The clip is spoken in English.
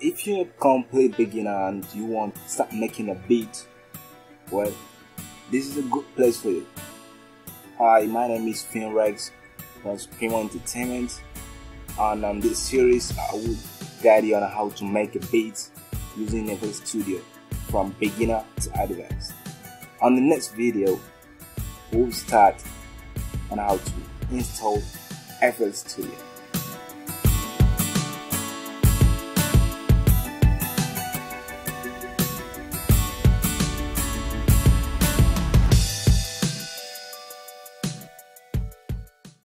if you're a complete beginner and you want to start making a beat, well, this is a good place for you. Hi, my name is Pheenrex from Supremo Entertainment, and on this series I will guide you on how to make a beat using FL Studio from beginner to advanced. On the next video, we'll start on how to install FL Studio.